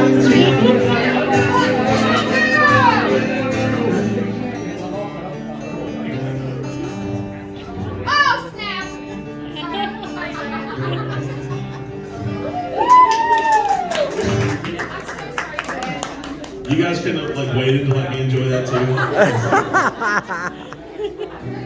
You guys could have like waited to let me enjoy that too.